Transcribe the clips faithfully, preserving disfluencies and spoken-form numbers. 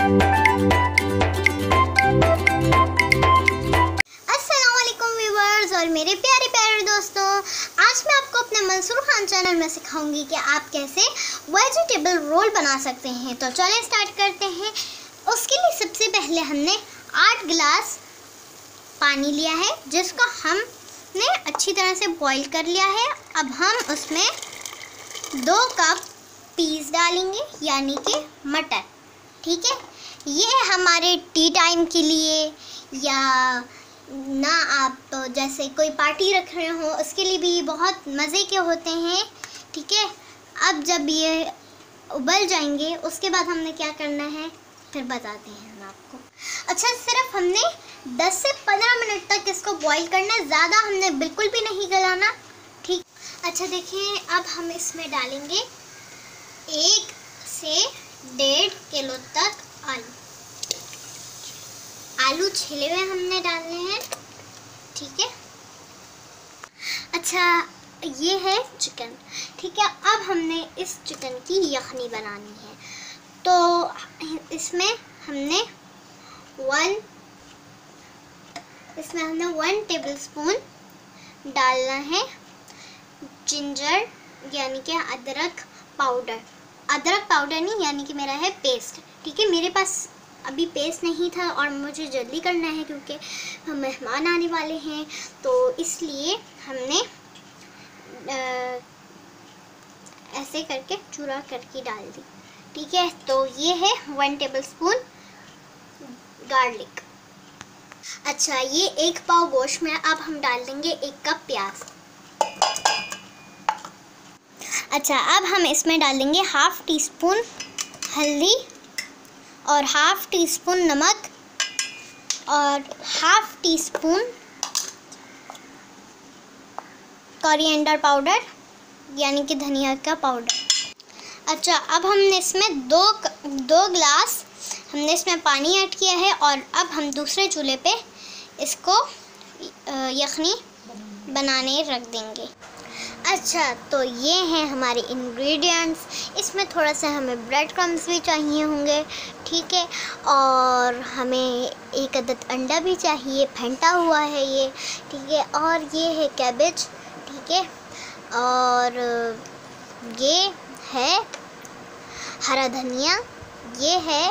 अस्सलामुअलैकुम व्यूअर्स और मेरे प्यारे प्यारे दोस्तों, आज मैं आपको अपने मंसूर खान चैनल में सिखाऊंगी कि आप कैसे वेजिटेबल रोल बना सकते हैं। तो चलें स्टार्ट करते हैं। उसके लिए सबसे पहले हमने आठ गिलास पानी लिया है, जिसको हमने अच्छी तरह से बॉईल कर लिया है। अब हम उसमें दो कप पीस डालेंगे, यानी कि मटर। ठीक है, ये हमारे टी टाइम के लिए या ना आप तो जैसे कोई पार्टी रख रहे हो उसके लिए भी बहुत मज़े के होते हैं। ठीक है, अब जब ये उबल जाएंगे उसके बाद हमने क्या करना है फिर बताते हैं हम आपको। अच्छा, सिर्फ हमने दस से पंद्रह मिनट तक इसको बॉईल करना है, ज़्यादा हमने बिल्कुल भी नहीं गलाना। ठीक, अच्छा देखिए, अब हम इसमें डालेंगे एक से डेढ़ किलो तक आलू। आलू छिले हुए हमने डालने हैं। ठीक है, अच्छा ये है चिकन। ठीक है, अब हमने इस चिकन की यखनी बनानी है। तो इसमें हमने वन इसमें हमने वन टेबलस्पून डालना है जिंजर, यानी कि अदरक पाउडर। अदरक पाउडर नहीं, यानी कि मेरा है पेस्ट। ठीक है, मेरे पास अभी पेस्ट नहीं था और मुझे जल्दी करना है क्योंकि हम मेहमान आने वाले हैं, तो इसलिए हमने आ, ऐसे करके चूरा करके डाल दी। ठीक है, तो ये है वन टेबलस्पून गार्लिक। अच्छा, ये एक पाव गोश्त में अब हम डाल देंगे एक कप प्याज। अच्छा, अब हम इसमें डाल देंगे हाफ टी स्पून हल्दी और हाफ टी स्पून नमक और half teaspoon coriander powder, यानी कि धनिया का पाउडर। अच्छा, अब हमने इसमें दो दो गिलास हमने इसमें पानी ऐड किया है और अब हम दूसरे चूल्हे पे इसको यखनी बनाने रख देंगे। अच्छा, तो ये हैं हमारे इंग्रेडिएंट्स। इसमें थोड़ा सा हमें ब्रेड क्रम्स भी चाहिए होंगे। ठीक है, और हमें एक अदद अंडा भी चाहिए, फेंटा हुआ है ये। ठीक है, और ये है कैबेज। ठीक है, और ये है हरा धनिया, ये है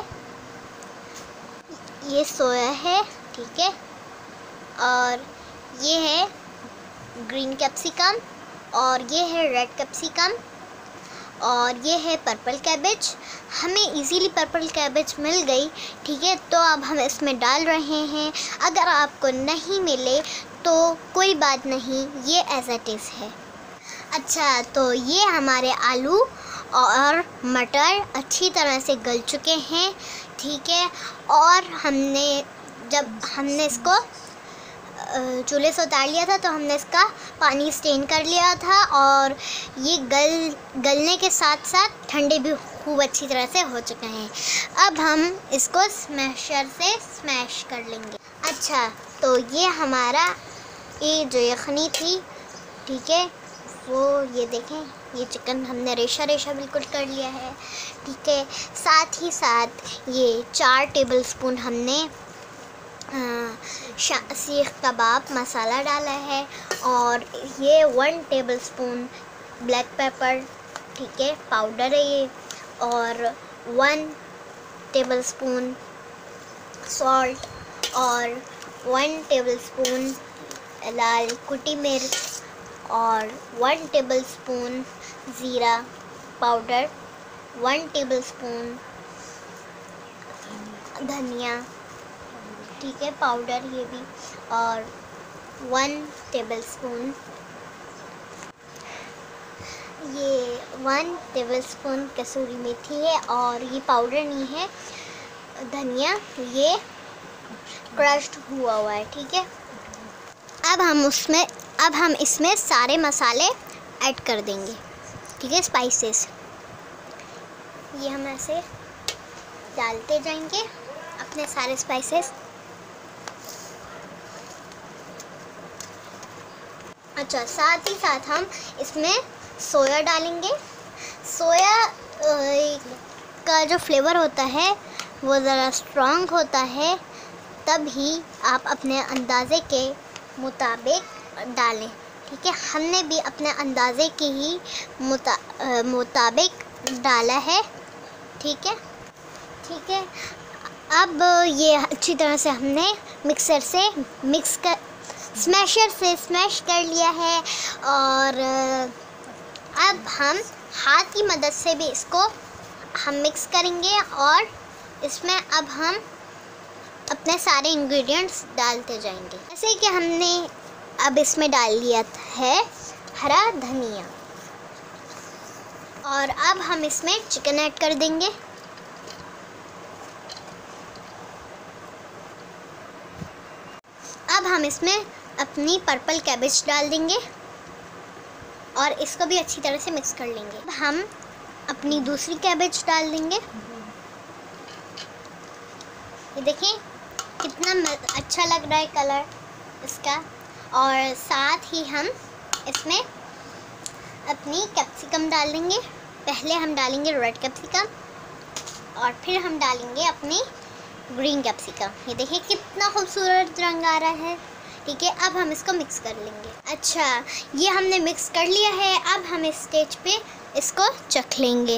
ये सोया है। ठीक है, और ये है ग्रीन कैप्सिकम, और ये है रेड कैप्सिकम, और ये है पर्पल कैबेज। हमें इजीली पर्पल कैबेज मिल गई। ठीक है, तो अब हम इसमें डाल रहे हैं। अगर आपको नहीं मिले तो कोई बात नहीं, ये एज इट इज़ है। अच्छा, तो ये हमारे आलू और मटर अच्छी तरह से गल चुके हैं। ठीक है, और हमने जब हमने इसको चूल्हे से उतार लिया था तो हमने इसका पानी स्टेन कर लिया था, और ये गल गलने के साथ साथ ठंडे भी खूब अच्छी तरह से हो चुके हैं। अब हम इसको स्मैशर से स्मैश कर लेंगे। अच्छा, तो ये हमारा ये जो यखनी थी, ठीक है, वो ये देखें, ये चिकन हमने रेशा रेशा बिल्कुल कर लिया है। ठीक है, साथ ही साथ ये चार टेबलस्पून हमने सीख कबाब मसाला डाला है, और ये वन टेबलस्पून ब्लैक पेपर, ठीक है, पाउडर है ये, और वन टेबलस्पून सॉल्ट, और वन टेबलस्पून लाल कुटी मिर्च, और वन टेबलस्पून ज़ीरा पाउडर, वन टेबलस्पून धनिया, ठीक है, पाउडर ये भी, और वन टेबलस्पून ये वन टेबलस्पून कसूरी मेथी है, और ये पाउडर नहीं है धनिया, ये क्रश्ड हुआ हुआ है। ठीक है, अब हम उसमें अब हम इसमें सारे मसाले ऐड कर देंगे। ठीक है, स्पाइसेस ये हम ऐसे डालते जाएंगे अपने सारे स्पाइसेस। अच्छा, साथ ही साथ हम इसमें सोया डालेंगे। सोया का जो फ्लेवर होता है वो ज़रा स्ट्रॉन्ग होता है तभी आप अपने अंदाज़े के मुताबिक डालें। ठीक है, हमने भी अपने अंदाज़े के ही मुता, मुताबिक डाला है। ठीक है ठीक है अब ये अच्छी तरह से हमने मिक्सर से मिक्स कर स्मैशर से स्मैश कर लिया है। और अब हम हाथ की मदद से भी इसको हम मिक्स करेंगे और इसमें अब हम अपने सारे इंग्रेडिएंट्स डालते जाएंगे। जैसे कि हमने अब इसमें डाल लिया है हरा धनिया, और अब हम इसमें चिकन ऐड कर देंगे। अब हम इसमें अपनी पर्पल कैबेज डाल देंगे और इसको भी अच्छी तरह से मिक्स कर लेंगे। अब हम अपनी दूसरी कैबेज डाल देंगे। ये देखें कितना अच्छा लग रहा है कलर इसका। और साथ ही हम इसमें अपनी कैप्सिकम डाल देंगे। पहले हम डालेंगे रेड कैप्सिकम और फिर हम डालेंगे अपनी ग्रीन कैप्सिकम। ये देखिए कितना खूबसूरत रंग आ रहा है। ठीक है, अब हम इसको मिक्स कर लेंगे। अच्छा, ये हमने मिक्स कर लिया है। अब हम इस स्टेज पे इसको चख लेंगे।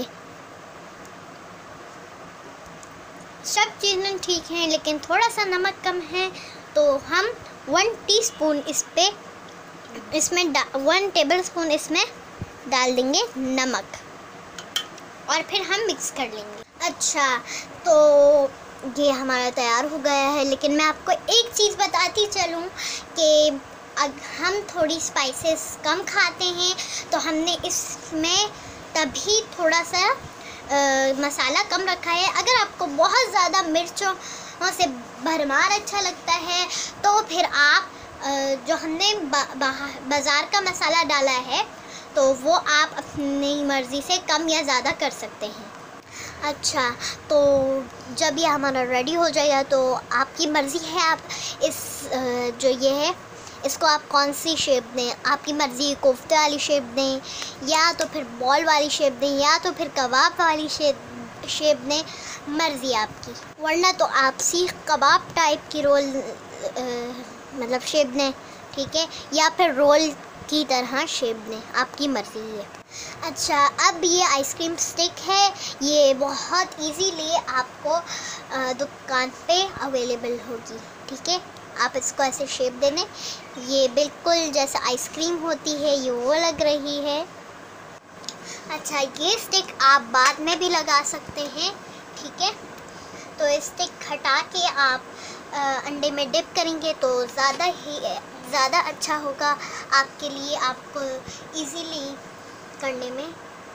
सब चीज़ें ठीक हैं लेकिन थोड़ा सा नमक कम है, तो हम वन टीस्पून इस पे इसमें वन टेबलस्पून इसमें डाल देंगे नमक और फिर हम मिक्स कर लेंगे। अच्छा, तो ये हमारा तैयार हो गया है। लेकिन मैं आपको एक चीज़ बताती चलूँ कि अगर हम थोड़ी स्पाइसेस कम खाते हैं तो हमने इसमें तभी थोड़ा सा आ, मसाला कम रखा है। अगर आपको बहुत ज़्यादा मिर्चों से भरमार अच्छा लगता है तो फिर आप आ, जो हमने बाज़ार का मसाला डाला है तो वो आप अपनी मर्ज़ी से कम या ज़्यादा कर सकते हैं। अच्छा, तो जब ये हमारा रेडी हो जाएगा तो आपकी मर्ज़ी है, आप इस जो ये है इसको आप कौन सी शेप दें, आपकी मर्ज़ी कोफ्ते वाली शेप दें या तो फिर बॉल वाली शेप दें या तो फिर कबाब वाली शेप शेप दें, मर्ज़ी आपकी। वरना तो आप सीख कबाब टाइप की रोल आ, मतलब शेप दें। ठीक है, या फिर रोल की तरह शेप दें, आपकी मर्ज़ी है। अच्छा, अब ये आइसक्रीम स्टिक है, ये बहुत इजीली आपको दुकान पे अवेलेबल होगी। ठीक है, आप इसको ऐसे शेप देने, ये बिल्कुल जैसे आइसक्रीम होती है ये वो लग रही है। अच्छा, ये स्टिक आप बाद में भी लगा सकते हैं। ठीक है, तो स्टिक हटा के आप आ, अंडे में डिप करेंगे तो ज़्यादा ही ज़्यादा अच्छा होगा आपके लिए, आपको इजीली करने में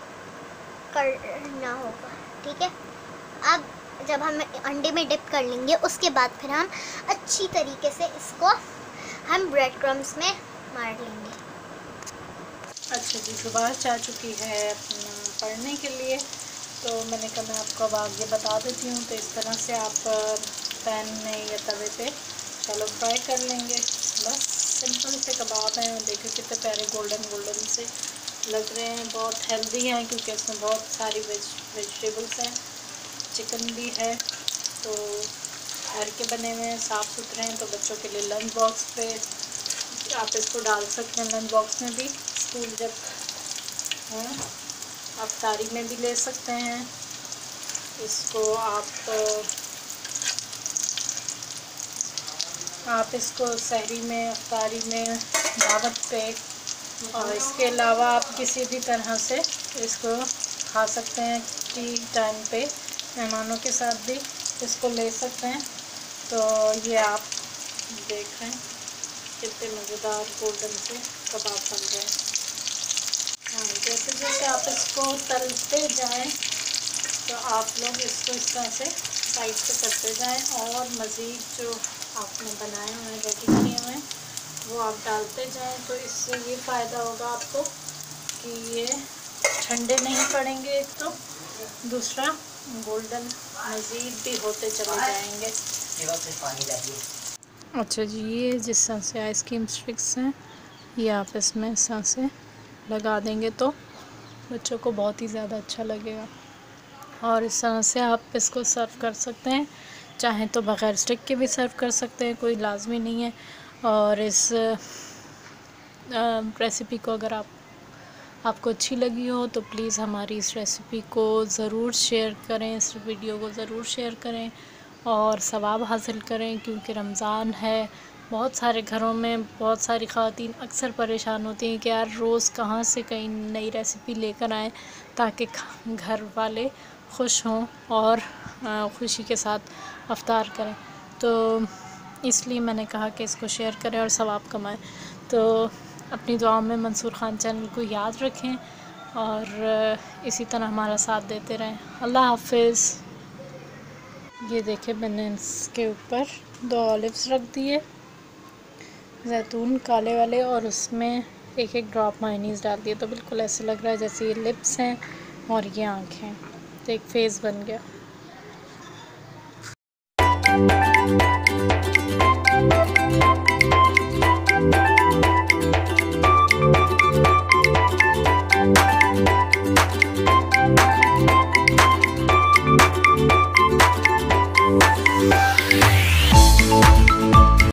करना होगा। ठीक है, अब जब हम अंडे में डिप कर लेंगे उसके बाद फिर हम अच्छी तरीके से इसको हम ब्रेड क्रम्स में मार लेंगे। अच्छा जी, सुबह जा चुकी है अपना पढ़ने के लिए, तो मैंने कहा मैं आपको अब आगे बता देती हूँ। तो इस तरह से आप पैन में या तवे पे चलो फ्राई कर लेंगे। बस सिंपल से कबाब हैं, देखिए कितने प्यारे गोल्डन गोल्डन से लग रहे हैं। बहुत हेल्दी हैं क्योंकि इसमें बहुत सारी वेज वेजिटेबल्स हैं, चिकन भी है, तो घर के बने हुए हैं, साफ़ सुथरे हैं। तो बच्चों के लिए लंच बॉक्स पे आप इसको डाल सकते हैं, लंच बॉक्स में भी स्कूल जब हैं, अफ्तारी में भी ले सकते हैं इसको। आप आप इसको सहरी में, अफ्तारी में, दावत पे, और इसके अलावा आप किसी भी तरह से इसको खा सकते हैं। टी टाइम पे मेहमानों के साथ भी इसको ले सकते हैं। तो ये आप देख रहे हैं कितने मज़ेदार गोल्डन से कबाब बन रहे हैं। हाँ, जैसे जैसे आप इसको तलते जाएं तो आप लोग इसको इस तरह से साइड से करते जाएं और मज़ीद जो आपने बनाए हुए हैं, रेडी किए हुए हैं, वो आप डालते जाएं। तो इससे ये फ़ायदा होगा आपको कि ये ठंडे नहीं पड़ेंगे, एक तो दूसरा गोल्डन मज़ीद भी होते चले जाएंगे। अच्छा जी, ये जिस तरह से आइसक्रीम स्टिक्स हैं ये आप इसमें इस तरह से लगा देंगे तो बच्चों को बहुत ही ज़्यादा अच्छा लगेगा। और इस तरह से आप इसको सर्व कर सकते हैं। चाहें तो बग़ैर स्टिक के भी सर्व कर सकते हैं, कोई लाजमी नहीं है। और इस रेसिपी को अगर आप आपको अच्छी लगी हो तो प्लीज़ हमारी इस रेसिपी को ज़रूर शेयर करें, इस वीडियो को ज़रूर शेयर करें और सवाब हासिल करें, क्योंकि रमज़ान है। बहुत सारे घरों में बहुत सारी ख़वातीन अक्सर परेशान होती हैं कि यार रोज़ कहाँ से कहीं नई रेसिपी लेकर आएँ ताकि घर वाले खुश हों और ख़ुशी के साथ अफ्तार करें। तो इसलिए मैंने कहा कि इसको शेयर करें और सवाब कमाएं। तो अपनी दुआओं में मंसूर ख़ान चैनल को याद रखें और इसी तरह हमारा साथ देते रहें। अल्लाह हाफ़िज़। ये देखें, मैंने इसके ऊपर दो ऑलिव्स रख दिए, जैतून काले वाले, और उसमें एक एक ड्रॉप मायोनीज़ डाल दिए। तो बिल्कुल ऐसे लग रहा है जैसे ये लिप्स हैं और ये आँखें। तो एक फेस बन गया।